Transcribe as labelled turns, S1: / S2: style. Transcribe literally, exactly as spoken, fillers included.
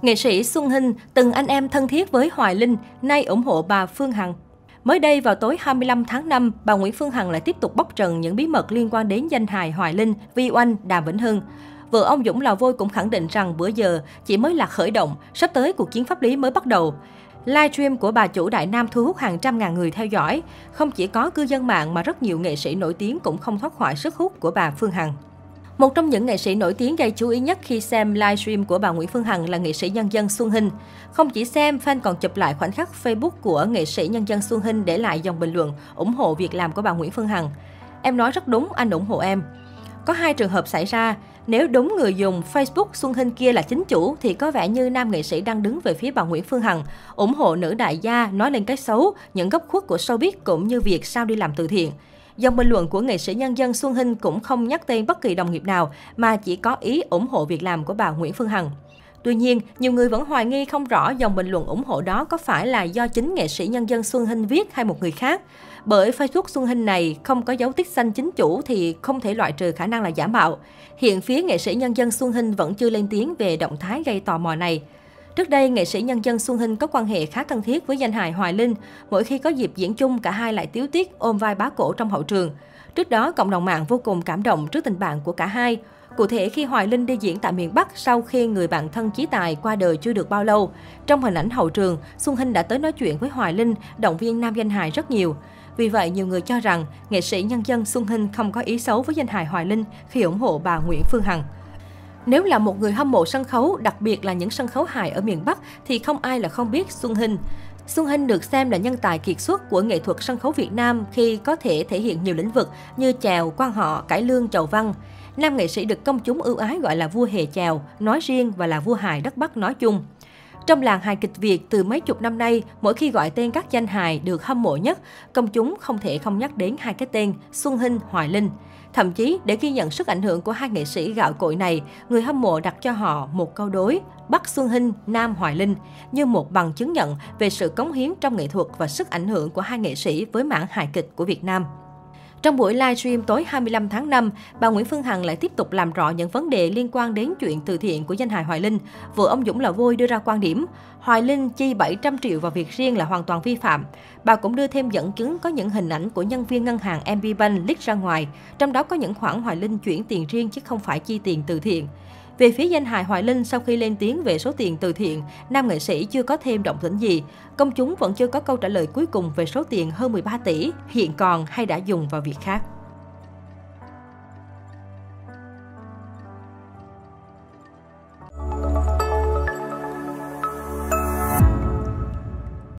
S1: Nghệ sĩ Xuân Hinh từng anh em thân thiết với Hoài Linh, nay ủng hộ bà Phương Hằng. Mới đây vào tối hai mươi lăm tháng năm, bà Nguyễn Phương Hằng lại tiếp tục bóc trần những bí mật liên quan đến danh hài Hoài Linh, Vi Oanh, Đàm Vĩnh Hưng. Vợ ông Dũng Lò Vôi cũng khẳng định rằng bữa giờ chỉ mới là khởi động, sắp tới cuộc chiến pháp lý mới bắt đầu. Livestream của bà chủ Đại Nam thu hút hàng trăm ngàn người theo dõi. Không chỉ có cư dân mạng mà rất nhiều nghệ sĩ nổi tiếng cũng không thoát khỏi sức hút của bà Phương Hằng. Một trong những nghệ sĩ nổi tiếng gây chú ý nhất khi xem livestream của bà Nguyễn Phương Hằng là nghệ sĩ nhân dân Xuân Hinh. Không chỉ xem, fan còn chụp lại khoảnh khắc Facebook của nghệ sĩ nhân dân Xuân Hinh để lại dòng bình luận ủng hộ việc làm của bà Nguyễn Phương Hằng. Em nói rất đúng, anh ủng hộ em. Có hai trường hợp xảy ra. Nếu đúng người dùng Facebook Xuân Hinh kia là chính chủ thì có vẻ như nam nghệ sĩ đang đứng về phía bà Nguyễn Phương Hằng, ủng hộ nữ đại gia, nói lên cái xấu, những góc khuất của showbiz cũng như việc sao đi làm từ thiện. Dòng bình luận của nghệ sĩ nhân dân Xuân Hinh cũng không nhắc tên bất kỳ đồng nghiệp nào mà chỉ có ý ủng hộ việc làm của bà Nguyễn Phương Hằng. Tuy nhiên, nhiều người vẫn hoài nghi không rõ dòng bình luận ủng hộ đó có phải là do chính nghệ sĩ nhân dân Xuân Hinh viết hay một người khác. Bởi Facebook Xuân Hinh này không có dấu tích xanh chính chủ thì không thể loại trừ khả năng là giả mạo. Hiện phía nghệ sĩ nhân dân Xuân Hinh vẫn chưa lên tiếng về động thái gây tò mò này. Trước đây, nghệ sĩ nhân dân Xuân Hinh có quan hệ khá thân thiết với danh hài Hoài Linh. Mỗi khi có dịp diễn chung, cả hai lại tíu tít ôm vai bá cổ trong hậu trường. Trước đó, cộng đồng mạng vô cùng cảm động trước tình bạn của cả hai. Cụ thể, khi Hoài Linh đi diễn tại miền Bắc sau khi người bạn thân Chí Tài qua đời chưa được bao lâu, trong hình ảnh hậu trường, Xuân Hinh đã tới nói chuyện với Hoài Linh, động viên nam danh hài rất nhiều. Vì vậy, nhiều người cho rằng nghệ sĩ nhân dân Xuân Hinh không có ý xấu với danh hài Hoài Linh khi ủng hộ bà Nguyễn Phương Hằng. Nếu là một người hâm mộ sân khấu, đặc biệt là những sân khấu hài ở miền Bắc, thì không ai là không biết Xuân Hinh. Xuân Hinh được xem là nhân tài kiệt xuất của nghệ thuật sân khấu Việt Nam khi có thể thể hiện nhiều lĩnh vực như chèo, quan họ, cải lương, chầu văn. Nam nghệ sĩ được công chúng ưu ái gọi là vua hề chèo, nói riêng và là vua hài đất Bắc nói chung. Trong làng hài kịch Việt từ mấy chục năm nay, mỗi khi gọi tên các danh hài được hâm mộ nhất, công chúng không thể không nhắc đến hai cái tên Xuân Hinh, Hoài Linh. Thậm chí, để ghi nhận sức ảnh hưởng của hai nghệ sĩ gạo cội này, người hâm mộ đặt cho họ một câu đối Bắc Xuân Hinh, Nam Hoài Linh như một bằng chứng nhận về sự cống hiến trong nghệ thuật và sức ảnh hưởng của hai nghệ sĩ với mảng hài kịch của Việt Nam. Trong buổi livestream tối hai mươi lăm tháng năm, bà Nguyễn Phương Hằng lại tiếp tục làm rõ những vấn đề liên quan đến chuyện từ thiện của danh hài Hoài Linh. Vợ ông Dũng Lò Vôi đưa ra quan điểm, Hoài Linh chi bảy trăm triệu vào việc riêng là hoàn toàn vi phạm. Bà cũng đưa thêm dẫn chứng có những hình ảnh của nhân viên ngân hàng em bê Bank leak ra ngoài, trong đó có những khoản Hoài Linh chuyển tiền riêng chứ không phải chi tiền từ thiện. Về phía danh hài Hoài Linh, sau khi lên tiếng về số tiền từ thiện, nam nghệ sĩ chưa có thêm động tĩnh gì. Công chúng vẫn chưa có câu trả lời cuối cùng về số tiền hơn mười ba tỷ hiện còn hay đã dùng vào việc khác.